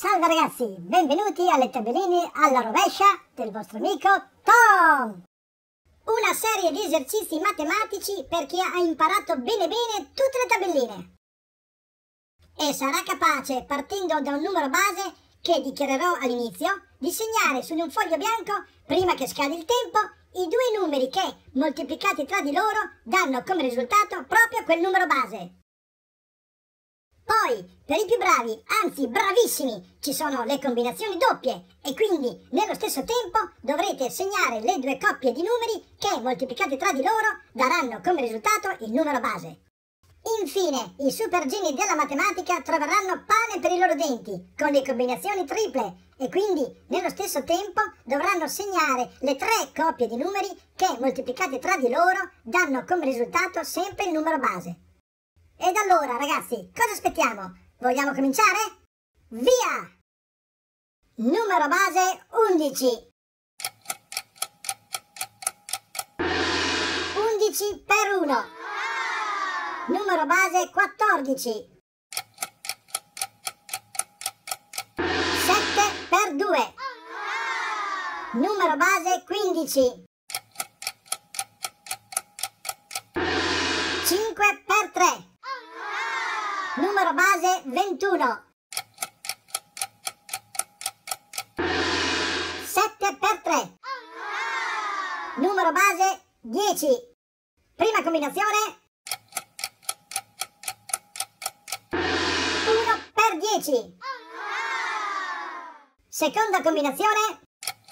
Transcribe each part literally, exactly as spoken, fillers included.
Salve ragazzi, benvenuti alle tabelline alla rovescia del vostro amico Tom! Una serie di esercizi matematici per chi ha imparato bene bene tutte le tabelline e sarà capace, partendo da un numero base che dichiarerò all'inizio, di segnare su un foglio bianco, prima che scadi il tempo, i due numeri che, moltiplicati tra di loro, danno come risultato proprio quel numero base. Poi, per i più bravi, anzi bravissimi, ci sono le combinazioni doppie e quindi nello stesso tempo dovrete segnare le due coppie di numeri che, moltiplicati tra di loro, daranno come risultato il numero base. Infine, i super geni della matematica troveranno pane per i loro denti con le combinazioni triple e quindi nello stesso tempo dovranno segnare le tre coppie di numeri che, moltiplicati tra di loro, danno come risultato sempre il numero base. Ed allora, ragazzi, cosa aspettiamo? Vogliamo cominciare? Via! Numero base undici. undici per uno. Numero base quattordici. sette per due. Numero base quindici. cinque per tre. Numero base ventuno. sette per tre. Numero base dieci. Prima combinazione. uno per dieci. Seconda combinazione.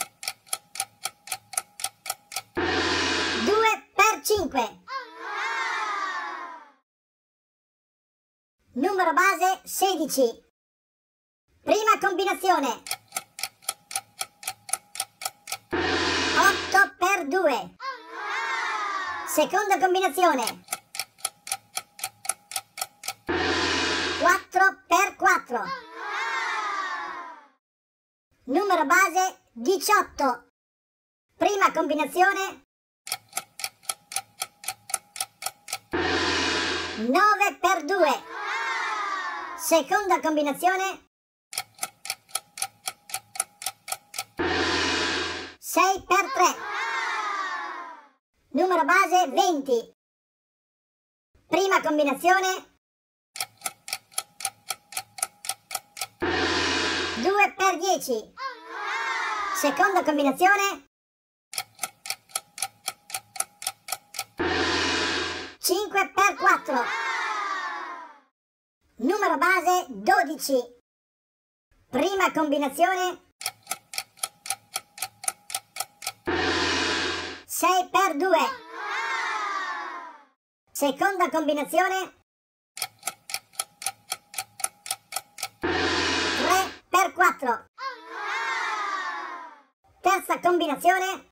due per cinque. Numero base sedici. Prima combinazione. otto per due. Seconda combinazione. quattro per quattro. Numero base diciotto. Prima combinazione. nove per due. Seconda combinazione. sei per tre. Numero base venti. Prima combinazione. due per dieci. Seconda combinazione. cinque per quattro. Numero base dodici. Prima combinazione. sei per due. Seconda combinazione. tre per quattro. Terza combinazione.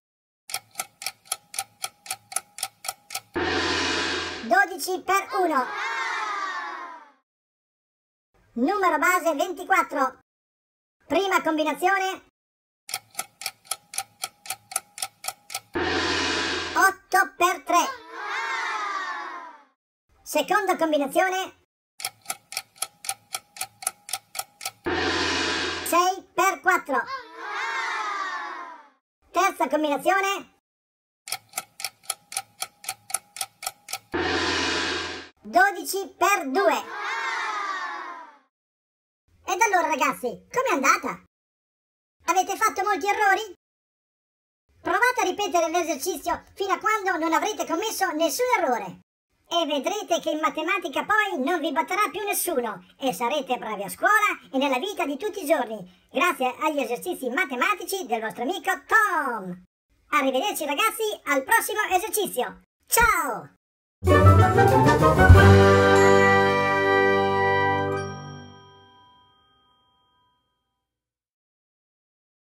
dodici per uno. Numero base ventiquattro. Prima combinazione. otto per tre. Seconda combinazione. sei per quattro. Terza combinazione. dodici per due. Ed allora ragazzi, com'è andata? Avete fatto molti errori? Provate a ripetere l'esercizio fino a quando non avrete commesso nessun errore e vedrete che in matematica poi non vi batterà più nessuno e sarete bravi a scuola e nella vita di tutti i giorni, grazie agli esercizi matematici del vostro amico Tom. Arrivederci ragazzi, al prossimo esercizio. Ciao!